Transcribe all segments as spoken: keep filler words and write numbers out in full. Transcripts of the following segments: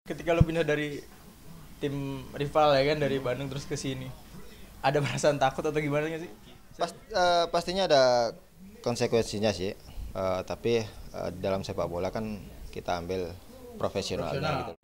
ketika lo pindah dari tim rival ya kan, dari Bandung terus ke sini, ada perasaan takut atau gimana nggak sih? Pas, uh, pastinya ada konsekuensinya sih, uh, tapi uh, dalam sepak bola kan kita ambil profesionalnya Profesional. gitu.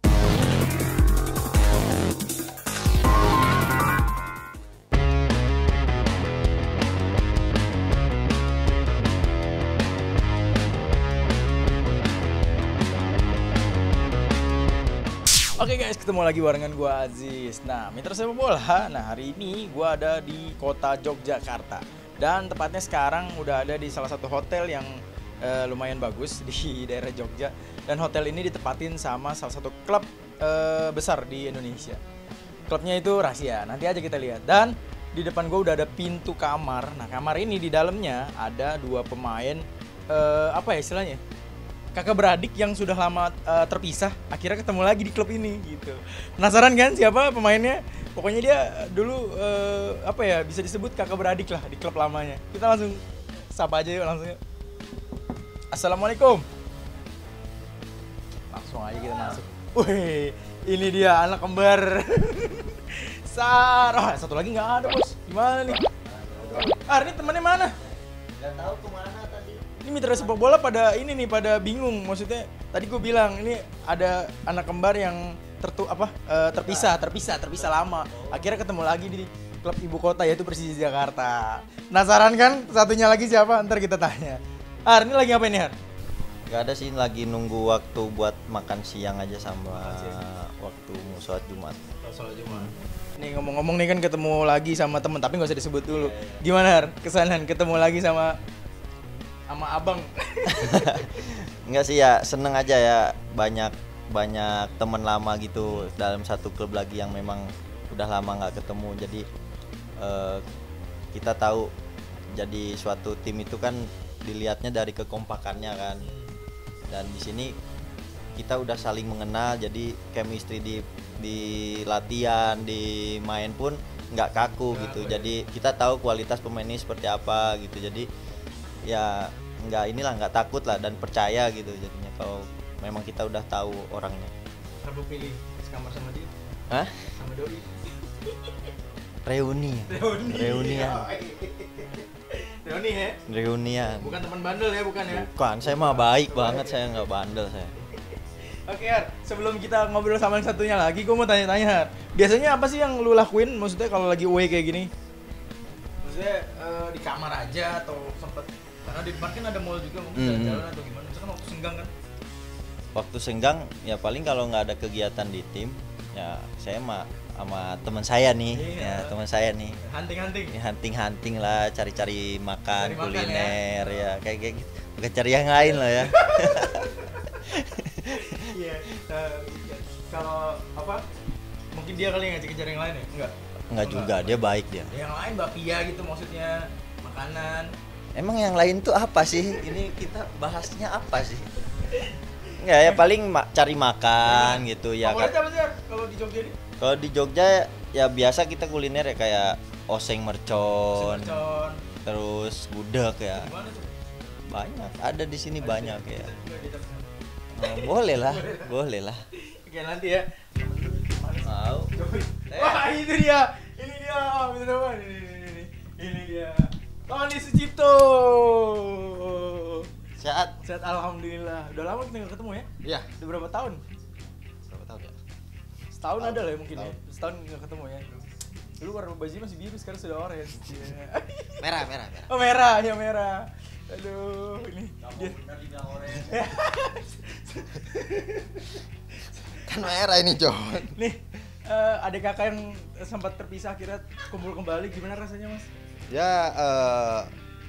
Oke guys, ketemu lagi barengan gue Aziz. Nah, mitra sepak bola. Nah, hari ini gue ada di kota Yogyakarta. Dan tepatnya sekarang udah ada di salah satu hotel yang uh, lumayan bagus di daerah Jogja. Dan hotel ini ditempatin sama salah satu klub uh, besar di Indonesia. Klubnya itu rahasia, nanti aja kita lihat. Dan di depan gue udah ada pintu kamar. Nah, kamar ini di dalamnya ada dua pemain, uh, apa ya istilahnya? Kakak beradik yang sudah lama uh, terpisah, akhirnya ketemu lagi di klub ini gitu. Penasaran kan siapa pemainnya? Pokoknya dia dulu uh, apa ya, bisa disebut kakak beradik lah di klub lamanya. Kita langsung sapa aja yuk, langsung yuk. Assalamualaikum. Langsung aja kita masuk. Wih, ini dia anak kembar. Sar. Oh, satu lagi nggak ada bos. Gimana nih? Ah, ini temannya mana? Gak tahu kemana tadi. Ini mitra sepak bola pada ini nih, pada bingung. Maksudnya tadi gue bilang ini ada anak kembar yang tertu apa uh, terpisah, terpisah, terpisah lama. Akhirnya ketemu lagi di klub ibu kota yaitu Persija Jakarta. Penasaran kan satunya lagi siapa? Ntar kita tanya. Har, ini lagi ngapain nih Har? Gak ada sih, lagi nunggu waktu buat makan siang aja sama waktu mau sholat Jumat. Sholat Jumat. Nih ngomong-ngomong nih kan ketemu lagi sama temen, tapi nggak usah disebut dulu. Gimana Har? Kesanan ketemu lagi sama sama abang. Enggak sih ya, seneng aja ya, banyak banyak teman lama gitu dalam satu klub lagi yang memang udah lama nggak ketemu. Jadi eh, kita tahu, jadi suatu tim itu kan dilihatnya dari kekompakannya kan. Dan di sini kita udah saling mengenal, jadi chemistry di di latihan, di main pun nggak kaku gitu. Jadi kita tahu kualitas pemain ini seperti apa gitu. Jadi ya nggak inilah, nggak takut lah dan percaya gitu jadinya kalau memang kita udah tahu orangnya. Kenapa pilih sekamar sama dia? Hah? Sama Doi? Reuni. Reuni. Reunian. Reuni ya? Reunian. Bukan teman bandel ya, bukan ya? Bukan, saya mah baik banget, saya nggak bandel saya. Oke Har, sebelum kita ngobrol sama yang satunya lagi, gue mau tanya-tanya Har. Biasanya apa sih yang lu lakuin, maksudnya kalau lagi away kayak gini? Maksudnya uh, di kamar aja atau sempet, karena di depan kan ada mall juga, mungkin Hmm. jalan-jalan atau gimana? Misalkan waktu senggang kan? Waktu senggang ya paling kalau nggak ada kegiatan di tim, ya saya mah sama teman saya nih, Iya. ya teman saya nih. Hunting-hunting? Ya, hunting-hunting lah, cari-cari makan, Cari makan, kuliner ya, kayak kayak gitu. Bukan cari yang lain lah ya. Iya. uh, kalau apa? Mungkin dia kali yang ngajak-ngajak yang lain ya? Enggak? Enggak juga, dia baik dia. Yang lain bapia gitu maksudnya, makanan. Emang yang lain tuh apa sih? Ini kita bahasnya apa sih? Enggak ya, paling ma- cari makan gitu ya. Favorit kan. apa sih Har, kalau di Jogja ini? Kalau di Jogja ya biasa kita kuliner ya kayak oseng mercon, Mercon. terus gudeg ya. Gimana tuh? Banyak, ada di sini banyak ya. Juga di depan. Oh, boleh lah, boleh lah. Oke nanti ya. Mau. Wah itu dia, ini dia, oh, ini dia, ini, ini, ini, ini dia. Tony Sucipto. Sehat. Sehat alhamdulillah. Udah lama kita nggak ketemu ya? Iya. Udah berapa tahun? Berapa tahun ya? Setahun ada lah ya mungkin ya. Setahun. Setahun nggak ketemu ya. Dulu warna bajunya masih biru, sekarang sudah orange. Yeah. Merah, merah, merah. Oh merah, ya merah. Aduh, ini dia. Kan merah ini, John. Nih, uh, adik kakak yang sempat terpisah akhirnya kumpul kembali, gimana rasanya mas? Ya, eh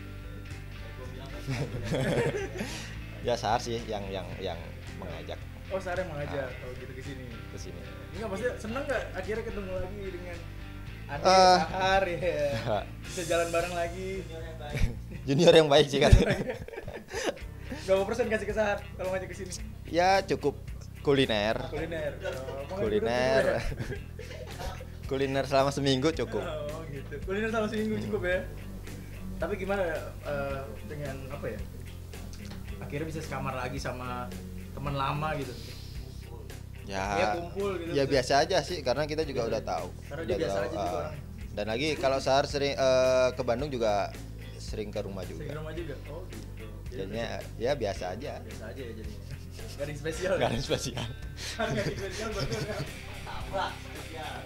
ya Sahar sih yang yang yang mengajak Oh, Sarah yang mengajak kalau gitu ke sini. ke sini. Enggak, maksudnya seneng nggak akhirnya ketemu lagi dengan adik Eh. Sahar ya? Bisa jalan bareng lagi. Junior yang baik sih kan. Berapa persen kasih ke Sahar kalau ngajak ke sini? Ya cukup kuliner. Kuliner. Oh, makanya Kuliner. dulu tuh ya. Kuliner selama seminggu cukup. Oh gitu. Kuliner sama seminggu cukup ya. Tapi gimana eh, dengan apa ya? Akhirnya bisa sekamar lagi sama teman lama gitu. Ya, kumpul gitu. ya biasa aja sih karena kita juga udah tahu. Karena udah dia biasa tahu, aja juga ah. orangnya. Dan lagi kalau Sahar sering eh, ke Bandung juga sering ke rumah Sering juga. rumah juga. Oh gitu. Jadinya ya biasa aja. Biasa aja ya jadi. Gak ada yang spesial. Gak ada yang spesial. Kan gak ada yang spesial bener kan. Tabrak spesial.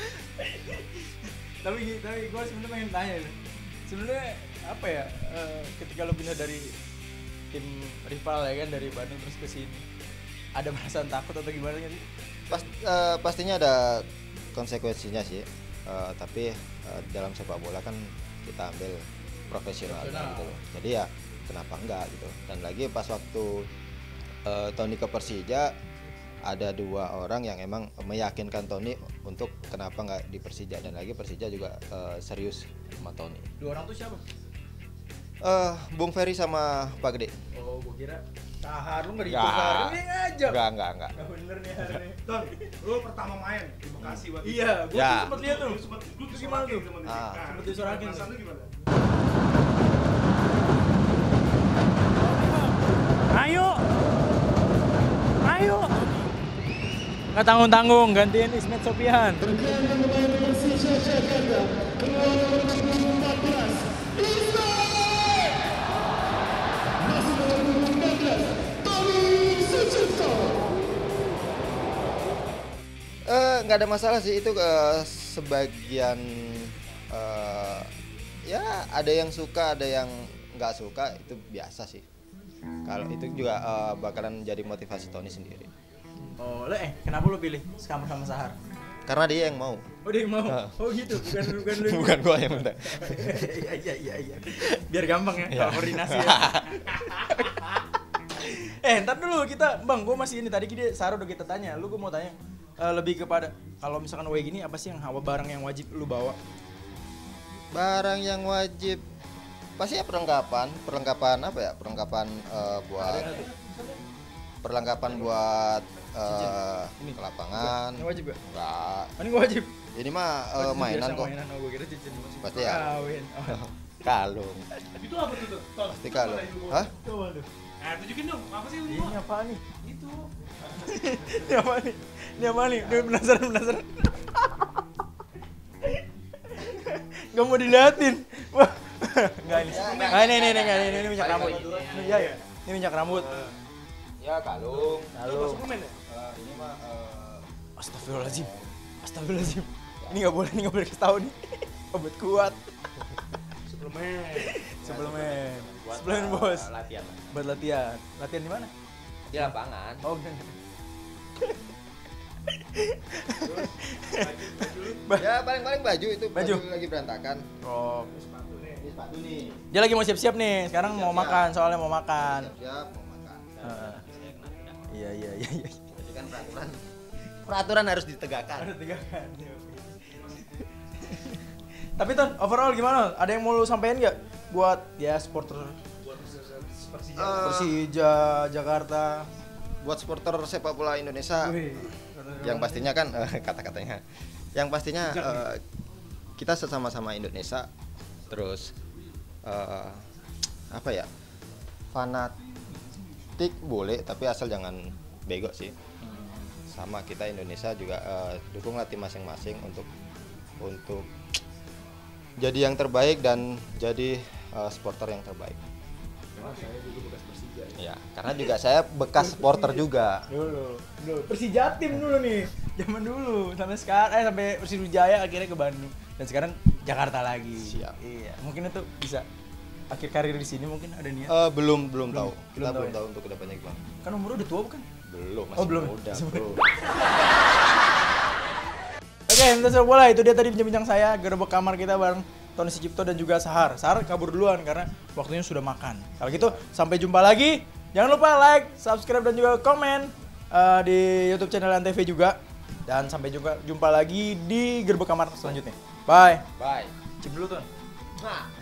Tapi tapi gue sebenarnya pengen tanya nih. Sebenarnya apa ya eh, ketika lo pindah dari tim rival ya kan dari Bandung terus ke sini ada perasaan takut atau gimana sih? Pas, eh, pastinya ada konsekuensinya sih. Eh, tapi eh, dalam sepak bola kan kita ambil profesionalnya Profesional. gitu loh. Jadi ya kenapa enggak gitu. Dan lagi pas waktu eh, Tony ke Persija ada dua orang yang emang meyakinkan Tony untuk kenapa nggak di Persija, dan lagi Persija juga eh, serius sama Tony. Dua orang tuh siapa? Eh, Bung Ferry sama Pak Gede. Oh, gue kira Sahar lu nggak Nggak. dihitung Sahar, lu yang ngajak. Enggak, enggak, enggak. Nggak bener nih hari ini. Ton, lu pertama main di Bekasi waktu itu. Iya, gue Ya. tuh sempet lihat tuh. Lu sempet lu Itu gimana tuh? disorakin sama dia. Ah. Nah, Sempet disorakin perasaan tuh. lu gimana? Ayo, ayo. Nggak tanggung-tanggung, gantiin Ismet Sopian. Eh, nggak ada masalah sih itu, eh, sebagian eh, ya ada yang suka ada yang nggak suka, itu biasa sih. Kalau itu juga eh, bakalan jadi motivasi Tony sendiri Oh, lo eh kenapa lo pilih sekamar sama Sahar? karena dia yang mau. Oh dia yang mau. Ah. Oh gitu, bukan bukan lu. Bukan gua yang minta. Iya iya iya iya. Biar gampang ya, Iya. kalau koordinasi ya. Eh, ntar dulu kita, Bang, gua masih ini tadi kita Sahar udah kita tanya, lu gua mau tanya eh, lebih kepada kalau misalkan away gini apa sih yang hawa barang yang wajib lu bawa? Barang yang wajib pasti ya perlengkapan, perlengkapan apa ya? Perlengkapan eh, buat Ada nggak tuh? perlengkapan buat eh, Ini. ke lapangan. Ini wajib gak? Enggak. Oh, ini gua wajib. Ini mah eh, Oh, mainan biasa kok. Mainan, oh, gua kira cincin. Pasti ya. Kawin. Oh. Kalung. Itu apa tuh, Ton? Ton, Pasti kalung. mana yang lu bawa? Hah? Coba tuh. Nah, tunjukin dong, apa sih yang lu Ini bawa? apa nih? Itu. Ini apa nih? Ini apa nih? Dia penasaran penasaran. Gak mau diliatin. Wah. Enggak ini. Ah, ini ini ini enggak ini, ini minyak rambut. Ini ya ya. Ini minyak rambut. Ya kalung. Lalu Suplemen ya? Eh, ini mah eh, astagfirullahaladzim. Astagfirullahaladzim. Ini enggak boleh, ini enggak boleh kasih tahu nih. Obat kuat. Suplemen. Suplemen. Suplemen bos. Latihan. Buat latihan. Latihan di mana? Di lapangan. Oh, enggak. ya paling-paling baju itu Baju. lagi berantakan. Oh. Ini sepatu nih. Dia lagi mau siap-siap nih. Sekarang mau Siap-siap. makan, soalnya mau makan. Siap mau makan. Heeh. Iya iya iya iya. Jadi kan peraturan. Peraturan harus ditegakkan. Harus tegakkan. Tapi Ton, overall gimana? Ada yang mau lu sampein nggak buat ya supporter Persija. Eh, Persija Jakarta? buat supporter sepak bola Indonesia Wih, yang pastinya kan eh, kata-katanya yang pastinya eh, kita sesama-sama Indonesia, terus eh, apa ya, fanatik boleh tapi asal jangan bego sih. Sama kita Indonesia juga eh, dukunglah tim masing-masing untuk untuk jadi yang terbaik dan jadi eh, supporter yang terbaik. Ya, karena juga saya bekas supporter juga. dulu, dulu Persija tim dulu nih, zaman dulu sampai sekarang, eh sampai Persijaya akhirnya ke Bandung dan sekarang Jakarta lagi. Siap. Iya, mungkin itu bisa akhir karir di sini mungkin ada niat. Eh, belum belum tahu. belum Kita tahu belum ya? tahu untuk kedepannya gimana. Kan umur udah tua bukan? Belum, masih Oh, belum. muda, Masih bro. Oke, untuk sepak bola itu dia tadi bincang-bincang saya, gerbek kamar kita bareng Tony Sucipto dan juga Sahar. Sahar kabur duluan karena waktunya sudah makan. Kalau gitu, sampai jumpa lagi. Jangan lupa like, subscribe dan juga komen uh, di YouTube channel Antv juga. Dan sampai jumpa jumpa lagi di gerbek kamar selanjutnya. Bye. Bye. Cium dulu, Ton. Nah.